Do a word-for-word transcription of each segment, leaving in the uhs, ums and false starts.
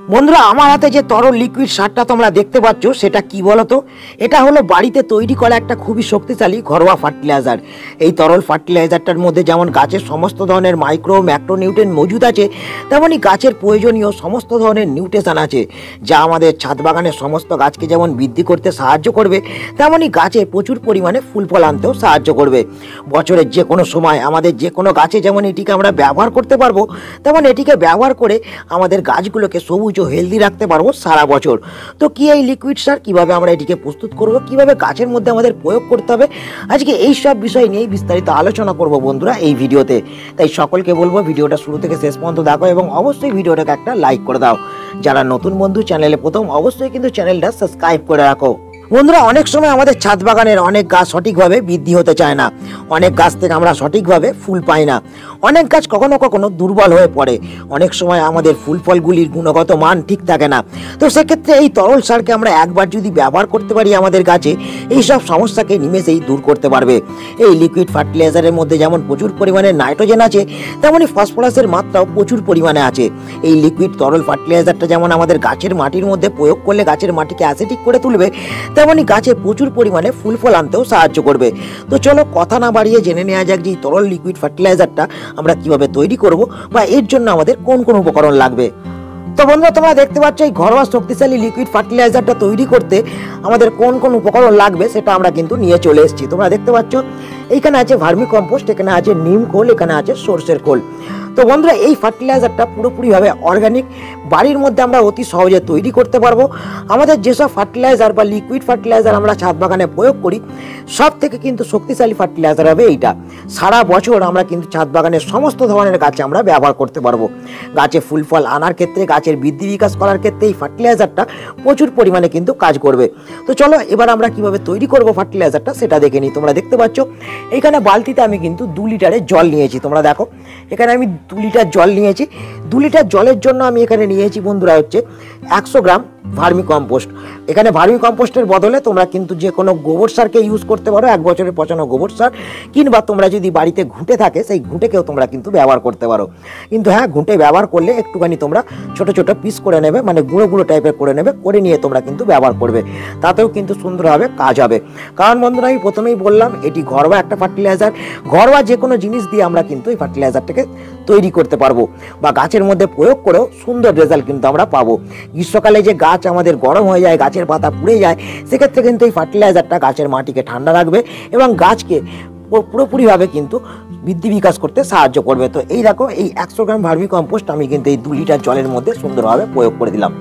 বন্ধুরা আমার হাতে যে তরল লিকুইড সারটা তোমরা দেখতে পাচ্ছ সেটা কি বলতো, এটা হলো বাড়িতে তৈরি করা একটা খুবই শক্তিশালী ঘরোয়া ফার্টিলাইজার। এই তরল ফার্টিলাইজারটার মধ্যে যেমন গাছের সমস্ত ধরনের মাইক্রো ম্যাক্রো নিউট্রিয়েন্ট মজুদ আছে, তেমনই গাছের প্রয়োজনীয় সমস্ত ধরনের নিউট্রিশন আছে, যা আমাদের ছাদ বাগানের সমস্ত গাছকে যেমন বৃদ্ধি করতে সাহায্য করবে, তেমনই গাছে প্রচুর পরিমাণে ফুল ফল আনতেও সাহায্য করবে। বছরের যে কোনো সময় আমাদের যে কোনো গাছে যেমন এটিকে আমরা ব্যবহার করতে পারবো, তেমন এটিকে ব্যবহার করে আমাদের গাছগুলোকে সবুজ হেলদি রাখতে পারবো সারা বছর। তো কি এই লিকুইড সার, কিভাবে আমরা এটিকে প্রস্তুত করব, কিভাবে গাছের মধ্যে আমাদের প্রয়োগ করতে হবে, আজকে এই সব বিষয় নিয়ে বিস্তারিত আলোচনা করব বন্ধুরা এই ভিডিওতে। তাই সকলকে বলবো ভিডিওটা শুরু থেকে শেষ পর্যন্ত দেখো এবং অবশ্যই ভিডিওটাকে একটা লাইক করে দাও। যারা নতুন বন্ধু চ্যানেলে প্রথম, অবশ্যই কিন্তু চ্যানেলটা সাবস্ক্রাইব করে রাখো। বন্ধুরা অনেক সময় আমাদের ছাদ বাগানের অনেক গাছ সঠিকভাবে বৃদ্ধি হতে চায় না, অনেক গাছ থেকে আমরা সঠিকভাবে ফুল পাই না, অনেক গাছ কখনো কখনো দুর্বল হয়ে পড়ে, অনেক সময় আমাদের ফুল ফলগুলির গুণগত মান ঠিক থাকে না। তো সেক্ষেত্রে এই তরল সারকে আমরা একবার যদি ব্যবহার করতে পারি আমাদের গাছে, এই সব সমস্যাকে নিমেষেই দূর করতে পারবে। এই লিকুইড ফার্টিলাইজারের মধ্যে যেমন প্রচুর পরিমাণে নাইট্রোজেন আছে, তেমনই ফসফরাসের মাত্রাও প্রচুর পরিমাণে আছে। এই লিকুইড তরল ফার্টিলাইজারটা যেমন আমাদের গাছের মাটির মধ্যে প্রয়োগ করলে গাছের মাটিকে অ্যাসিডিক করে তুলবে, তেমনই গাছে প্রচুর পরিমাণে ফুল ফল আনতেও সাহায্য করবে। তো চলো কথা না বাড়িয়ে জেনে নেওয়া যাক যে তরল লিকুইড ফার্টিলাইজারটা আমরা কিভাবে তৈরি করব বা এর জন্য আমাদের কোন কোন উপকরণ লাগবে। তো বন্ধুরা তোমরা দেখতে পাচ্ছ এই ঘরোয়া শক্তিশালী লিকুইড ফার্টিলাইজারটা তৈরি করতে আমাদের কোন কোন উপকরণ লাগবে সেটা আমরা কিন্তু নিয়ে চলে এসেছি। তোমরা দেখতে পাচ্ছ এইখানে আছে ভার্মি কম্পোস্ট, এখানে আছে নিম খোল, এখানে আছে সরষের খোল। তো বন্ধুরা এই ফার্টিলাইজারটা পুরোপুরিভাবে অর্গানিক, বাড়ির মধ্যে আমরা অতি সহজে তৈরি করতে পারবো। আমাদের যেসব ফার্টিলাইজার বা লিকুইড ফার্টিলাইজার আমরা ছাদ বাগানে প্রয়োগ করি, সব থেকে কিন্তু শক্তিশালী ফার্টিলাইজার হবে এইটা। সারা বছর আমরা কিন্তু ছাদ বাগানের সমস্ত ধরনের গাছে আমরা ব্যবহার করতে পারবো। গাছে ফুল ফল আনার ক্ষেত্রে, গাছের বৃদ্ধি বিকাশ করার ক্ষেত্রে এই ফার্টিলাইজারটা প্রচুর পরিমাণে কিন্তু কাজ করবে। তো চলো এবার আমরা কিভাবে তৈরি করব ফার্টিলাইজারটা সেটা দেখে নিই। তোমরা দেখতে পাচ্ছ এইখানে বালতিতে আমি কিন্তু দু লিটারের জল নিয়েছি। তোমরা দেখো এখানে আমি দু লিটার জল নিয়েছি। দু লিটার জলের জন্য আমি এখানে নিয়েছি বন্ধুরা হচ্ছে একশো গ্রাম ভার্মি কম্পোস্ট। এখানে ভার্মি কম্পোস্টের বদলে তোমরা কিন্তু যে কোনো গোবর সারকে ইউজ করতে পারো, এক বছরের পচানো গোবর সার, কিংবা তোমরা যদি বাড়িতে ঘুঁটে থাকে সেই ঘুঁটেকেও তোমরা কিন্তু ব্যবহার করতে পারো। কিন্তু হ্যাঁ, ঘুঁটে ব্যবহার করলে একটুখানি তোমরা ছোট ছোট পিস করে নেবে, মানে গুঁড়ো গুঁড়ো টাইপের করে নেবে, করে নিয়ে তোমরা কিন্তু ব্যবহার করবে, তাতেও কিন্তু সুন্দরভাবে কাজ হবে। কারণ বন্ধুরা আমি প্রথমেই বললাম এটি ঘরোয়া একটা ফার্টিলাইজার। ঘরোয়া যে কোনো জিনিস দিয়ে আমরা কিন্তু এই ফার্টিলাইজারটাকে তৈরি করতে পারবো বা গাছের মধ্যে প্রয়োগ করেও সুন্দর রেজাল্ট কিন্তু আমরা পাবো। গ্রীষ্মকালে যে গাছ আমাদের গরম হয়ে যায়, গাছের পাতা পুড়ে যায়, সেক্ষেত্রে কিন্তু এই ফার্টিলাইজারটা গাছের মাটিকে ঠান্ডা রাখবে এবং গাছকে পুরোপুরিভাবে কিন্তু বৃদ্ধি বিকাশ করতে সাহায্য করবে। তো এই দেখো এই একশো গ্রাম ভার্মি কম্পোস্ট আমি কিন্তু এই দু লিটার জলের মধ্যে সুন্দরভাবে প্রয়োগ করে দিলাম,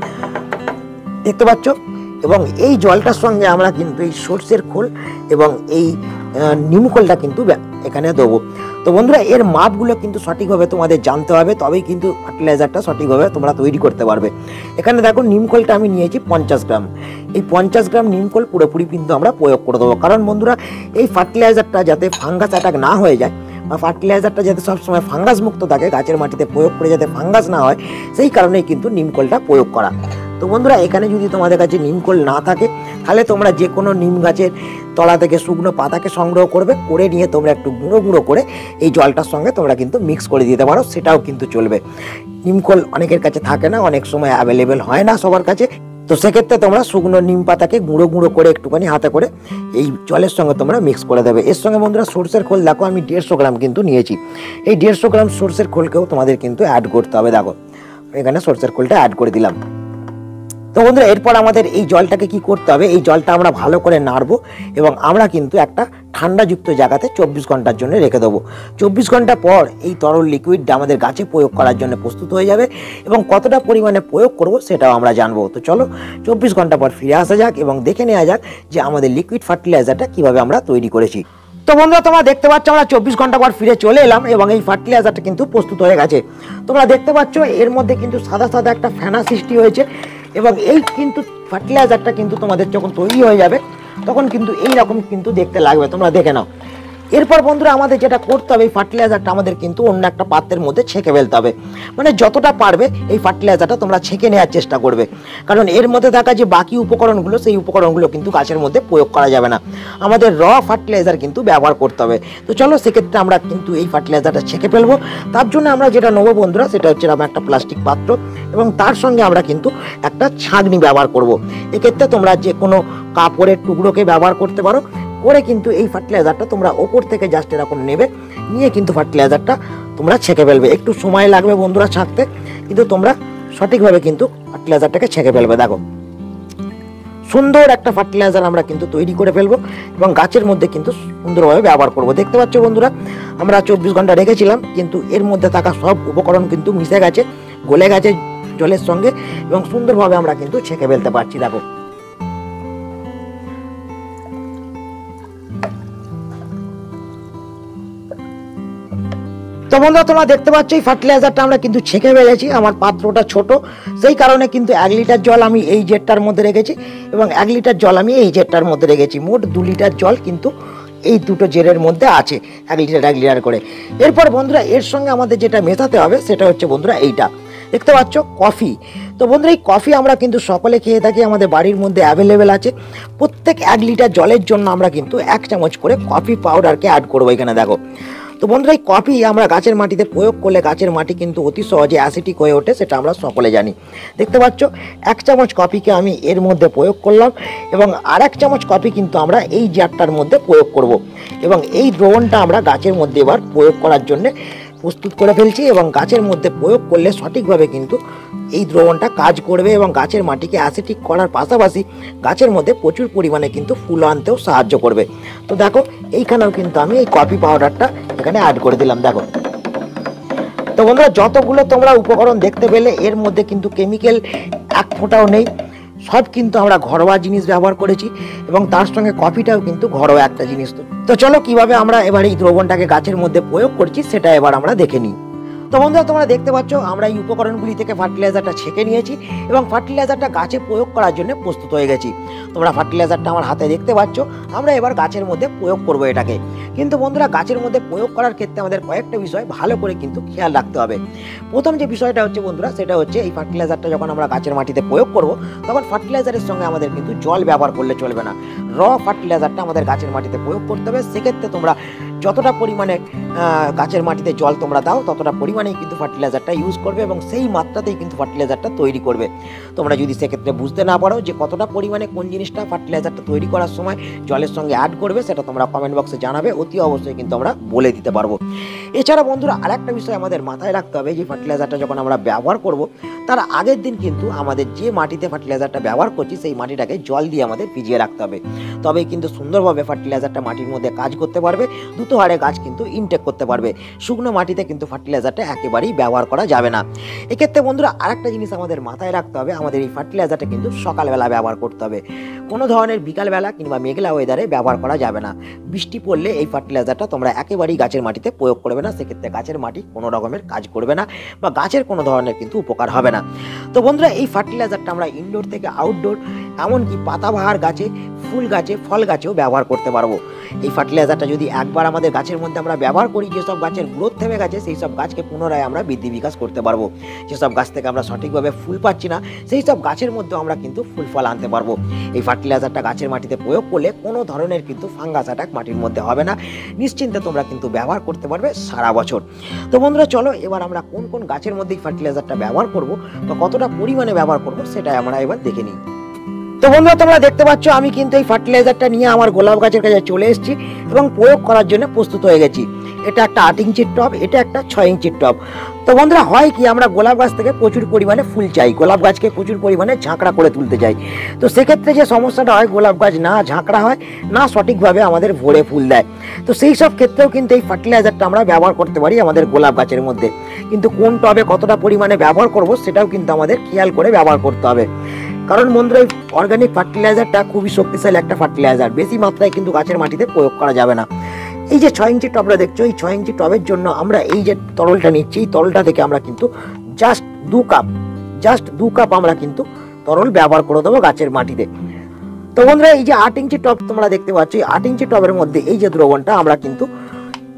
দেখতে পাচ্ছ। এবং এই জলটার সঙ্গে আমরা কিন্তু এই সরষের খোল এবং এই নিম খোলটা কিন্তু এখানে দেবো। তো বন্ধুরা এর মাপগুলো কিন্তু সঠিকভাবে তোমাদের জানতে হবে, তবেই কিন্তু ফার্টিলাইজারটা সঠিকভাবে তোমরা তৈরি করতে পারবে। এখানে দেখো নিম খোলটা আমি নিয়েছি পঞ্চাশ গ্রাম। এই পঞ্চাশ গ্রাম নিম খোল পুরোপুরি কিন্তু আমরা প্রয়োগ করে দেবো। কারণ বন্ধুরা এই ফার্টিলাইজারটা যাতে ফাঙ্গাস অ্যাটাক না হয়ে যায় বা ফার্টিলাইজারটা যাতে সবসময় ফাঙ্গাস মুক্ত থাকে, গাছের মাটিতে প্রয়োগ করে যাতে ফাঙ্গাস না হয়, সেই কারণেই কিন্তু নিম খোলটা প্রয়োগ করা। তো বন্ধুরা এখানে যদি তোমাদের কাছে নিমখোল না থাকে, তাহলে তোমরা যে কোনো নিম গাছের তলা থেকে শুকনো পাতাকে সংগ্রহ করবে, করে নিয়ে তোমরা একটু গুঁড়ো গুঁড়ো করে এই জলটার সঙ্গে তোমরা কিন্তু মিক্স করে দিতে পারো, সেটাও কিন্তু চলবে। নিমখোল অনেকের কাছে থাকে না, অনেক সময় অ্যাভেলেবেল হয় না সবার কাছে। তো সেক্ষেত্রে তোমরা শুকনো নিম পাতাকে গুঁড়ো গুঁড়ো করে একটুখানি হাতে করে এই জলের সঙ্গে তোমরা মিক্স করে দেবে। এর সঙ্গে বন্ধুরা সরষের খোল দেখো আমি দেড়শো গ্রাম কিন্তু নিয়েছি। এই দেড়শো গ্রাম সরষের খোলকেও তোমাদের কিন্তু অ্যাড করতে হবে। দেখো এখানে সরষের খোলটা অ্যাড করে দিলাম। তো বন্ধুরা এরপর আমাদের এই জলটাকে কি করতে হবে, এই জলটা আমরা ভালো করে নাড়বো এবং আমরা কিন্তু একটা ঠান্ডাযুক্ত জায়গাতে চব্বিশ ঘন্টার জন্য রেখে দেবো। চব্বিশ ঘন্টা পর এই তরল লিকুইডটা আমাদের গাছে প্রয়োগ করার জন্য প্রস্তুত হয়ে যাবে এবং কতটা পরিমাণে প্রয়োগ করব সেটাও আমরা জানবো। তো চলো চব্বিশ ঘন্টা পর ফিরে আসা যাক এবং দেখে নেওয়া যাক যে আমাদের লিকুইড ফার্টিলাইজারটা কিভাবে আমরা তৈরি করেছি। তো বন্ধুরা তোমরা দেখতে পাচ্ছ আমরা চব্বিশ ঘন্টা পর ফিরে চলে এলাম এবং এই ফার্টিলাইজারটা কিন্তু প্রস্তুত হয়ে গেছে। তোমরা দেখতে পাচ্ছ এর মধ্যে কিন্তু সাদা সাদা একটা ফেনা সৃষ্টি হয়েছে এবং এই কিন্তু ফার্টিলাইজারটা কিন্তু তোমাদের যখন তৈরি হয়ে যাবে তখন কিন্তু এই রকম কিন্তু দেখতে লাগবে। তোমরা দেখে নাও এরপর বন্ধুরা আমাদের যেটা করতে হবে, এই ফার্টিলাইজারটা আমাদের কিন্তু অন্য একটা পাত্রের মধ্যে ছেঁকে ফেলতে হবে। মানে যতটা পারবে এই ফার্টিলাইজারটা তোমরা ছেঁকে নেওয়ার চেষ্টা করবে, কারণ এর মধ্যে থাকা যে বাকি উপকরণগুলো সেই উপকরণগুলো কিন্তু গাছের মধ্যে প্রয়োগ করা যাবে না, আমাদের র ফার্টিলাইজার কিন্তু ব্যবহার করতে হবে। তো চলো সেক্ষেত্রে আমরা কিন্তু এই ফার্টিলাইজারটা ছেঁকে ফেলবো। তার জন্য আমরা যেটা নেবো বন্ধুরা সেটা হচ্ছে আমরা একটা প্লাস্টিক পাত্র এবং তার সঙ্গে আমরা কিন্তু একটা ছাঁকনি ব্যবহার করব। এক্ষেত্রে তোমরা যে কোনো কাপড়ের টুকরোকে ব্যবহার করতে পারো, করে কিন্তু এই ফার্টিলাইজারটা তোমরা ওপর থেকে জাস্ট এরকম নেবে, নিয়ে কিন্তু ফার্টিলাইজারটা তোমরা ছেঁকে ফেলবে। একটু সময় লাগবে বন্ধুরা ছাঁকতে, কিন্তু তোমরা সঠিকভাবে কিন্তু ফার্টিলাইজারটাকে ছেঁকে ফেলবে। দেখো সুন্দর একটা ফার্টিলাইজার আমরা কিন্তু তৈরি করে ফেলবো এবং গাছের মধ্যে কিন্তু সুন্দরভাবে ব্যবহার করব। দেখতে পাচ্ছ বন্ধুরা আমরা চব্বিশ ঘন্টা রেখেছিলাম, কিন্তু এর মধ্যে থাকা সব উপকরণ কিন্তু মিশে গেছে, গলে গেছে জলের সঙ্গে এবং সুন্দরভাবে আমরা কিন্তু ছেঁকে ফেলতে পারছি। দেখো তো বন্ধুরা তোমরা দেখতে পাচ্ছ এই ফার্টিলাইজারটা আমরা কিন্তু ছেঁকে ফেলেছি। আমার পাত্রটা ছোট, সেই কারণে কিন্তু এক লিটার জল আমি এই জেটটার মধ্যে রেখেছি এবং এক লিটার জল আমি এই জেটটার মধ্যে রেখেছি। মোট দু লিটার জল কিন্তু এই দুটো জেরের মধ্যে আছে, এক লিটার এক লিটার করে। এরপর বন্ধুরা এর সঙ্গে আমাদের যেটা মেশাতে হবে সেটা হচ্ছে বন্ধুরা এইটা দেখতে পাচ্ছ কফি। তো বন্ধুরা এই কফি আমরা কিন্তু সকলে খেয়ে থাকি, আমাদের বাড়ির মধ্যে অ্যাভেলেবেল আছে। প্রত্যেক এক লিটার জলের জন্য আমরা কিন্তু এক চামচ করে কফি পাউডারকে অ্যাড করবো এখানে। দেখো তো বন্ধুরা এই কফি আমরা গাছের মাটিতে প্রয়োগ করলে গাছের মাটি কিন্তু অতি সহজে অ্যাসিডিক হয়ে ওঠে, সেটা আমরা সকলে জানি। দেখতে পাচ্ছ এক চামচ কফিকে আমি এর মধ্যে প্রয়োগ করলাম এবং আর এক চামচ কফি কিন্তু আমরা এই জারটার মধ্যে প্রয়োগ করব এবং এই দ্রবণটা আমরা গাছের মধ্যে এবার প্রয়োগ করার জন্য প্রস্তুত করে ফেলছি এবং গাছের মধ্যে প্রয়োগ করলে সঠিকভাবে কিন্তু এই দ্রবণটা কাজ করবে এবং গাছের মাটিকে অ্যাসিডিক করার পাশাপাশি গাছের মধ্যে প্রচুর পরিমাণে কিন্তু ফুল আনতেও সাহায্য করবে। তো দেখো এইখানেও কিন্তু আমি এই কফি পাউডারটা এখানে অ্যাড করে দিলাম। দেখো তো বন্ধুরা যতগুলো তোমরা উপকরণ দেখতে পেলে এর মধ্যে কিন্তু কেমিক্যাল এক ফোঁটাও নেই, সব কিন্তু আমরা ঘরোয়া জিনিস ব্যবহার করেছি এবং তার সঙ্গে কফিটাও কিন্তু ঘরোয়া একটা জিনিস। তো চলো কিভাবে আমরা এবার এই দ্রবণটাকে গাছের মধ্যে প্রয়োগ করছি সেটা এবার আমরা দেখে নিই। তো বন্ধুরা তোমরা দেখতে পাচ্ছ আমরা এই উপকরণগুলি থেকে ফার্টিলাইজারটা ছেঁকে নিয়েছি এবং ফার্টিলাইজারটা গাছে প্রয়োগ করার জন্য প্রস্তুত হয়ে গেছি। তোমরা ফার্টিলাইজারটা আমার হাতে দেখতে পাচ্ছ, আমরা এবার গাছের মধ্যে প্রয়োগ করব এটাকে। কিন্তু বন্ধুরা গাছের মধ্যে প্রয়োগ করার ক্ষেত্রে আমাদের কয়েকটা বিষয় ভালো করে কিন্তু খেয়াল রাখতে হবে। প্রথম যে বিষয়টা হচ্ছে বন্ধুরা সেটা হচ্ছে এই ফার্টিলাইজারটা যখন আমরা গাছের মাটিতে প্রয়োগ করব তখন ফার্টিলাইজারের সঙ্গে আমাদের কিন্তু জল ব্যবহার করলে চলবে না, র ফার্টিলাইজারটা আমাদের গাছের মাটিতে প্রয়োগ করতে হবে। সেক্ষেত্রে তোমরা যতটা পরিমাণে গাছের মাটিতে জল তোমরা দাও ততটা পরিমাণেই কিন্তু ফার্টিলাইজারটা ইউজ করবে এবং সেই মাত্রাতেই কিন্তু ফার্টিলাইজারটা তৈরি করবে। তোমরা যদি সেক্ষেত্রে বুঝতে না পারো যে কতটা পরিমাণে কোন জিনিসটা ফার্টিলাইজারটা তৈরি করার সময় জলের সঙ্গে অ্যাড করবে, সেটা তোমরা কমেন্ট বক্সে জানাবে, অতি অবশ্যই কিন্তু আমরা বলে দিতে পারবো। এছাড়া বন্ধুরা আরেকটা বিষয় আমাদের মাথায় রাখতে হবে, যে ফার্টিলাইজারটা যখন আমরা ব্যবহার করব তার আগের দিন কিন্তু আমাদের যে মাটিতে ফার্টিলাইজারটা ব্যবহার করছি সেই মাটিটাকে জল দিয়ে আমাদের ভিজিয়ে রাখতে হবে, তবেই কিন্তু সুন্দরভাবে ফার্টিলাইজারটা মাটির মধ্যে কাজ করতে পারবে, দ্রুত হারে গাছ কিন্তু ইনটেক করতে পারবে। শুকনো মাটিতে কিন্তু ফার্টিলাইজারটা একেবারেই ব্যবহার করা যাবে না। এক্ষেত্রে বন্ধুরা আরেকটা জিনিস আমাদের মাথায় রাখতে হবে, আমাদের এই ফার্টিলাইজারটা কিন্তু সকালবেলা ব্যবহার করতে হবে, কোনো ধরনের বিকালবেলা কিংবা মেঘলা ওয়েদারে ব্যবহার করা যাবে না। বৃষ্টি পড়লে এই ফার্টিলাইজারটা তোমরা একেবারেই গাছের মাটিতে প্রয়োগ করবে না, সেক্ষেত্রে গাছের মাটি কোনো রকমের কাজ করবে না বা গাছের কোনো ধরনের কিন্তু উপকার হবে না। তো বন্ধুরা এই ফার্টিলাইজারটা আমরা ইনডোর থেকে আউটডোর এমনকি পাতাবাহার গাছে, ফুল গাছে, ফল গাছেও ব্যবহার করতে পারবো। এই ফার্টিলাইজারটা যদি একবার আমাদের গাছের মধ্যে আমরা ব্যবহার করি, যেসব গাছের গ্রোথ থেমে গেছে সেই সব গাছকে পুনরায় আমরা বৃদ্ধি বিকাশ করতে পারবো। যেসব গাছ থেকে আমরা সঠিকভাবে ফুল পাচ্ছি না সেই সব গাছের মধ্যে আমরা কিন্তু ফুল ফল আনতে পারবো। এই ফার্টিলাইজারটা গাছের মাটিতে প্রয়োগ করলে কোনো ধরনের কিন্তু ফাঙ্গাস অ্যাটাক মাটির মধ্যে হবে না, নিশ্চিন্তে তোমরা কিন্তু ব্যবহার করতে পারবে সারা বছর। তো বন্ধুরা চলো এবার আমরা কোন কোন গাছের মধ্যে এই ফার্টিলাইজারটা ব্যবহার করব বা কতটা পরিমাণে ব্যবহার করব সেটাই আমরা এবার দেখে নিই। তো বন্ধুরা তোমরা দেখতে পাচ্ছ আমি কিন্তু এই ফার্টিলাইজারটা নিয়ে আমার গোলাপ গাছের কাছে চলে এসেছি এবং প্রয়োগ করার জন্য প্রস্তুত হয়ে গেছি। এটা একটা আট ইঞ্চির টব, এটা একটা ছয় ইঞ্চির টব। তো বন্ধুরা হয় কি আমরা গোলাপ গাছ থেকে প্রচুর পরিমাণে ফুল চাই, গোলাপ গাছকে প্রচুর পরিমাণে ঝাঁকড়া করে তুলতে চাই। তো সেক্ষেত্রে যে সমস্যাটা হয় গোলাপ গাছ না ঝাঁকড়া হয়, না সঠিকভাবে আমাদের ভরে ফুল দেয়। তো সেই সব ক্ষেত্রেও কিন্তু এই ফার্টিলাইজারটা আমরা ব্যবহার করতে পারি আমাদের গোলাপ গাছের মধ্যে। কিন্তু কোন টবে কতটা পরিমাণে ব্যবহার করব সেটাও কিন্তু আমাদের খেয়াল করে ব্যবহার করতে হবে, কারণ বন্ধুরা এই অর্গানিক ফার্টিলাইজারটা খুবই শক্তিশালী একটা ফার্টিলাইজার, বেশি মাত্রায় কিন্তু গাছের মাটিতে প্রয়োগ করা যাবে না। এই যে ছয় ইঞ্চি টবটা দেখছো, এই ছয় ইঞ্চি টবের জন্য আমরা এই যে তরলটা নিচ্ছি, এই তরলটা থেকে আমরা কিন্তু জাস্ট দু কাপ জাস্ট দু কাপ আমরা কিন্তু তরল ব্যবহার করে দেবো গাছের মাটিতে। তো বন্ধুরা এই যে আট ইঞ্চি টব তোমরা দেখতে পাচ্ছ, এই আট ইঞ্চি টবের মধ্যে এই যে দ্রবণটা আমরা কিন্তু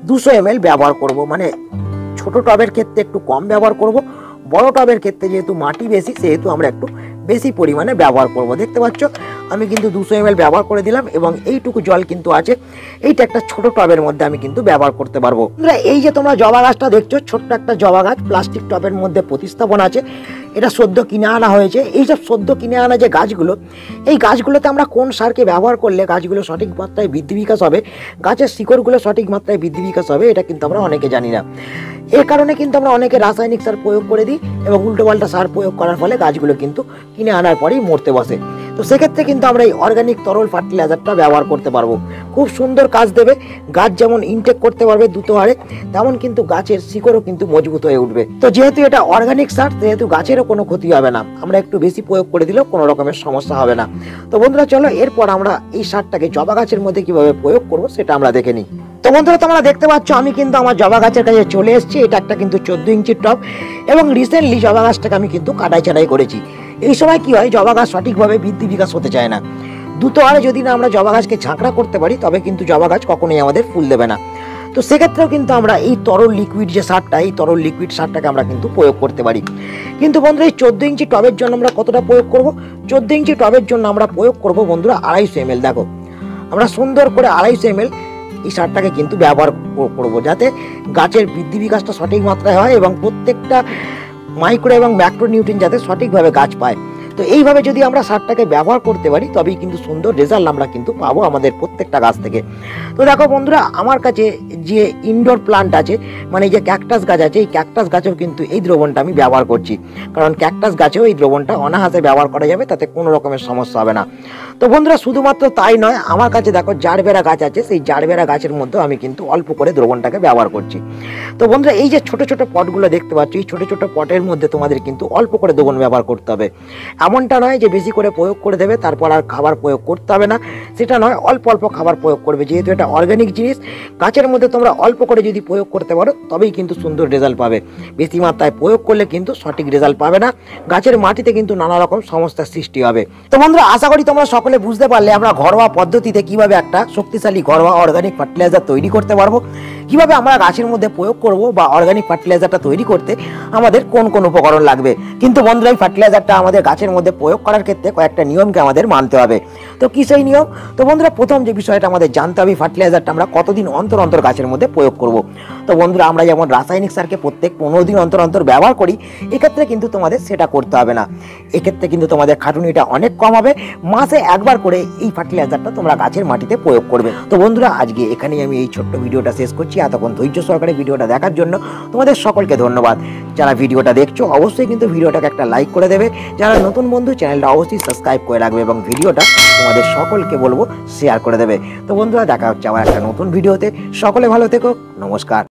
দুশো এম এল ব্যবহার করব। মানে ছোট টবের ক্ষেত্রে একটু কম ব্যবহার করব, বড় টবের ক্ষেত্রে যেহেতু মাটি বেশি সেহেতু আমরা একটু বেশি পরিমাণে ব্যবহার করব। দেখতে পাচ্ছ আমি কিন্তু দুশো এম এল ব্যবহার করে দিলাম এবং এইটুকু জল কিন্তু আছে, এইটা একটা ছোট টবের মধ্যে আমি কিন্তু ব্যবহার করতে পারবো। এই যে তোমরা জবা গাছটা দেখছো, ছোট্ট একটা জবা গাছ প্লাস্টিক টবের মধ্যে প্রতিস্থাপন আছে, এটা সদ্য কিনে আনা হয়েছে। এইসব সদ্য কিনে আনা যে গাছগুলো, এই গাছগুলোতে আমরা কোন সারকে ব্যবহার করলে গাছগুলো সঠিক মাত্রায় বৃদ্ধি বিকাশ হবে, গাছের শিকড়গুলো সঠিক মাত্রায় বৃদ্ধি বিকাশ হবে, এটা কিন্তু আমরা অনেকে জানি না। এর কারণে কিন্তু আমরা অনেকে রাসায়নিক সার প্রয়োগ করে দিই এবং উল্টোপাল্টা সার প্রয়োগ করার ফলে গাছগুলো কিন্তু কিনে আনার পরেই মরতে বসে। তো সেক্ষেত্রে কিন্তু আমরা এই অর্গানিক তরল ফার্টিলাইজারটা ব্যবহার করতে পারবো, খুব সুন্দর কাজ দেবে। গাছ যেমন ইনটেক করতে পারবে দ্রুত হারে, তেমন কিন্তু গাছের শিকড়ও কিন্তু মজবুত হয়ে উঠবে। তো যেহেতু এটা অর্গানিক সার সেহেতু গাছেরও কোনো ক্ষতি হবে না, আমরা একটু বেশি প্রয়োগ করে দিলেও কোনো রকমের সমস্যা হবে না। তো বন্ধুরা চলো এরপর আমরা এই সারটাকে জবা গাছের মধ্যে কিভাবে প্রয়োগ করব সেটা আমরা দেখে নিই। তো বন্ধুরা তোমরা দেখতে পাচ্ছ আমি কিন্তু আমার জবা গাছের কাছে চলে এসেছি। এটা একটা কিন্তু চোদ্দ ইঞ্চির টব এবং রিসেন্টলি জবা গাছটাকে আমি কিন্তু কাটাই ছাটাই করেছি। এই সময় কি হয়, জবা গাছ সঠিকভাবে বৃদ্ধি বিকাশ হতে চায় না। দ্রুত হারে যদি না আমরা জবা গাছকে ঝাঁকড়া করতে পারি তবে কিন্তু জবা গাছ কখনোই আমাদের ফুল দেবে না। তো সেক্ষেত্রেও কিন্তু আমরা এই তরল লিকুইড যে সারটা, এই তরল লিকুইড সারটাকে আমরা কিন্তু প্রয়োগ করতে পারি। কিন্তু বন্ধুরা এই চোদ্দ ইঞ্চি টবের জন্য আমরা কতটা প্রয়োগ করব? চোদ্দ ইঞ্চি টবের জন্য আমরা প্রয়োগ করব বন্ধুরা আড়াইশো এম এল। দেখো আমরা সুন্দর করে আড়াইশো এম এল এই সারটাকে কিন্তু ব্যবহার করব, যাতে গাছের বৃদ্ধি বিকাশটা সঠিক মাত্রায় হয় এবং প্রত্যেকটা মাইক্রো এবং ম্যাক্রো নিউট্রিয়েন্ট যাতে সঠিকভাবে গাছ পায়। তো এইভাবে যদি আমরা সারটাকে ব্যবহার করতে পারি তবেই কিন্তু সুন্দর রেজাল্ট আমরা কিন্তু পাবো আমাদের প্রত্যেকটা গাছ থেকে। তো দেখো বন্ধুরা আমার কাছে যে ইনডোর প্লান্ট আছে, মানে যে ক্যাকটাস গাছ আছে, এই ক্যাকটাস গাছেও কিন্তু এই দ্রবণটা আমি ব্যবহার করছি, কারণ ক্যাকটাস গাছেও এই দ্রবণটা অনায়াসে ব্যবহার করা যাবে, তাতে কোনো রকমের সমস্যা হবে না। তো বন্ধুরা শুধুমাত্র তাই নয়, আমার কাছে দেখো জারবেরা গাছ আছে, সেই জারবেরা গাছের মধ্যেও আমি কিন্তু অল্প করে দ্রবণটাকে ব্যবহার করছি। তো বন্ধুরা এই যে ছোট ছোট পটগুলো দেখতে পাচ্ছ, এই ছোট ছোট পটের মধ্যে তোমাদের কিন্তু অল্প করে দ্রবণ ব্যবহার করতে হবে। এমনটা নয় যে বেশি করে প্রয়োগ করে দেবে তারপর আর খাবার প্রয়োগ করতে হবে না, সেটা নয়, অল্প অল্প খাবার প্রয়োগ করবে। যেহেতু এটা অর্গানিক জিনিস, গাছের মধ্যে তোমরা অল্প করে যদি প্রয়োগ করতে পারো তবেই কিন্তু সুন্দর রেজাল্ট পাবে। বেশি মাত্রায় প্রয়োগ করলে কিন্তু সঠিক রেজাল্ট পাবে না, গাছের মাটিতে কিন্তু নানা রকম সমস্যার সৃষ্টি হবে। তো বন্ধুরা আশা করি তোমরা সকলে বুঝতে পারলে আমরা ঘরোয়া পদ্ধতিতে কিভাবে একটা শক্তিশালী ঘরোয়া অর্গানিক ফার্টিলাইজার তৈরি করতে পারবো, কিভাবে আমরা গাছের মধ্যে প্রয়োগ করব, বা অর্গানিক ফার্টিলাইজারটা তৈরি করতে আমাদের কোন কোন উপকরণ লাগবে। কিন্তু বন্ধুরা এই ফার্টিলাইজারটা আমাদের গাছের মধ্যে প্রয়োগ করার ক্ষেত্রে কয়েকটা নিয়মকে আমাদের মানতে হবে। তো কি সেই নিয়ম? তো বন্ধুরা প্রথম যে বিষয়টা আমাদের জানতে হবে, ফার্টিলাইজারটা আমরা কতদিন অন্তর অন্তর গাছের মধ্যে প্রয়োগ করব। তো বন্ধুরা আমরা যেমন রাসায়নিক সারকে প্রত্যেক পনেরো দিন অন্তর অন্তর ব্যবহার করি, এক্ষেত্রে কিন্তু তোমাদের সেটা করতে হবে না। এক্ষেত্রে কিন্তু তোমাদের খাটুনিটা অনেক কম হবে, মাসে একবার করে এই ফার্টিলাইজারটা তোমরা গাছের মাটিতে প্রয়োগ করবে। তো বন্ধুরা আজকে এখানেই আমি এই ছোট্ট ভিডিওটা শেষ করছি। এতক্ষণ ধৈর্য সহকারে ভিডিওটা দেখার জন্য তোমাদের সকলকে ধন্যবাদ। যারা ভিডিওটা দেখছো অবশ্যই কিন্তু ভিডিওটাকে একটা লাইক করে দেবে, যারা নতুন বন্ধু চ্যানেলটা অবশ্যই সাবস্ক্রাইব করে রাখবে এবং ভিডিওটা তোমাদের সকলকে বলবো শেয়ার করে দেবে। তো বন্ধুরা দেখা হচ্ছে আবার একটা নতুন ভিডিওতে, সকলে ভালো থেকো, নমস্কার।